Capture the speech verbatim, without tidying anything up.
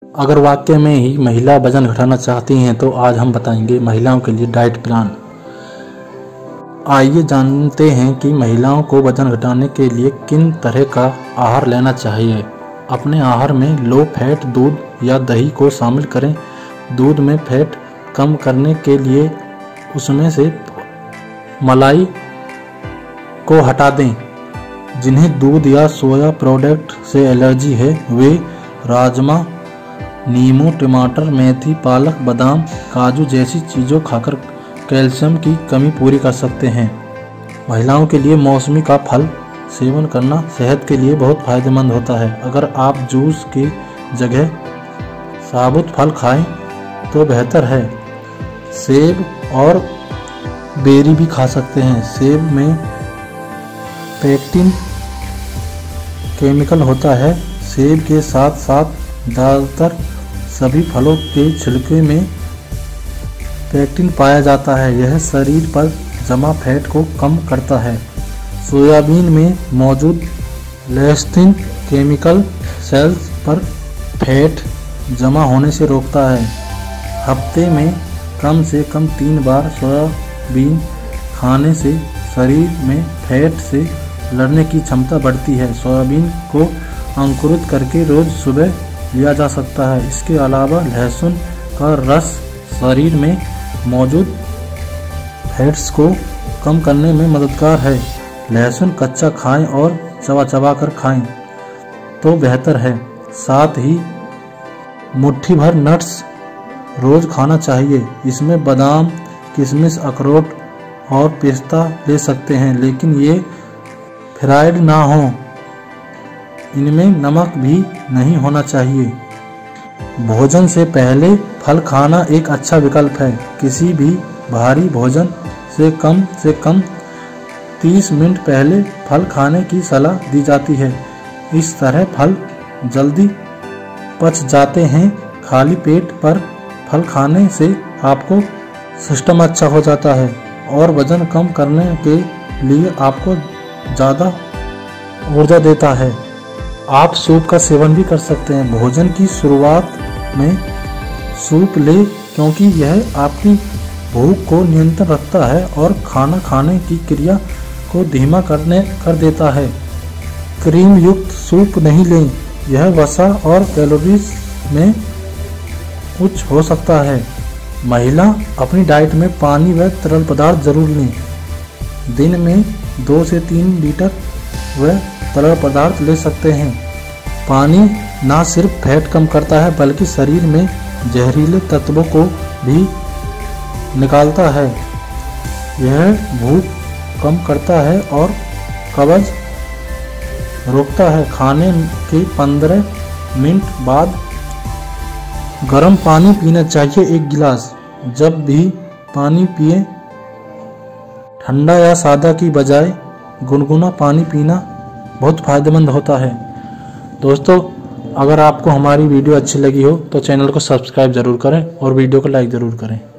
अगर वाकई में ही महिला वजन घटाना चाहती हैं तो आज हम बताएंगे महिलाओं के लिए डाइट प्लान। आइए जानते हैं कि महिलाओं को वजन घटाने के लिए किन तरह का आहार लेना चाहिए। अपने आहार में लो फैट दूध या दही को शामिल करें। दूध में फैट कम करने के लिए उसमें से मलाई को हटा दें। जिन्हें दूध या सोया प्रोडक्ट से एलर्जी है वे राजमा, नींबू, टमाटर, मेथी, पालक, बादाम, काजू जैसी चीज़ों खाकर कैल्शियम की कमी पूरी कर सकते हैं। महिलाओं के लिए मौसमी का फल सेवन करना सेहत के लिए बहुत फायदेमंद होता है। अगर आप जूस की जगह साबुत फल खाएं तो बेहतर है। सेब और बेरी भी खा सकते हैं। सेब में पेक्टिन केमिकल होता है। सेब के साथ साथ ज़्यादातर सभी फलों के छिलके में पेक्टिन पाया जाता है। यह शरीर पर जमा फैट को कम करता है। सोयाबीन में मौजूद लेस्थिन केमिकल सेल्स पर फैट जमा होने से रोकता है। हफ्ते में कम से कम तीन बार सोयाबीन खाने से शरीर में फैट से लड़ने की क्षमता बढ़ती है। सोयाबीन को अंकुरित करके रोज सुबह लिया जा सकता है। इसके अलावा लहसुन का रस शरीर में मौजूद फैट्स को कम करने में मददगार है। लहसुन कच्चा खाएं और चबा चबा कर खाएं तो बेहतर है। साथ ही मुट्ठी भर नट्स रोज खाना चाहिए। इसमें बादाम, किशमिश, अखरोट और पिस्ता ले सकते हैं, लेकिन ये फ्राइड ना हो। इनमें नमक भी नहीं होना चाहिए। भोजन से पहले फल खाना एक अच्छा विकल्प है। किसी भी भारी भोजन से कम से कम तीस मिनट पहले फल खाने की सलाह दी जाती है। इस तरह फल जल्दी पच जाते हैं। खाली पेट पर फल खाने से आपको सिस्टम अच्छा हो जाता है और वजन कम करने के लिए आपको ज़्यादा ऊर्जा देता है। आप सूप का सेवन भी कर सकते हैं। भोजन की शुरुआत में सूप ले क्योंकि यह आपकी भूख को नियंत्रण रखता है और खाना खाने की क्रिया को धीमा करने कर देता है। क्रीम युक्त सूप नहीं लें। यह वसा और कैलोरीज में उच्च हो सकता है। महिला अपनी डाइट में पानी व तरल पदार्थ जरूर लें। दिन में दो से तीन लीटर व तरल पदार्थ ले सकते हैं। पानी ना सिर्फ फैट कम करता है बल्कि शरीर में जहरीले तत्वों को भी निकालता है। यह भूख कम करता है और कब्ज रोकता है। खाने के पंद्रह मिनट बाद गर्म पानी पीना चाहिए, एक गिलास। जब भी पानी पिए ठंडा या सादा की बजाय गुनगुना पानी पीना बहुत फायदेमंद होता है। दोस्तों, अगर आपको हमारी वीडियो अच्छी लगी हो तो चैनल को सब्सक्राइब जरूर करें और वीडियो को लाइक जरूर करें।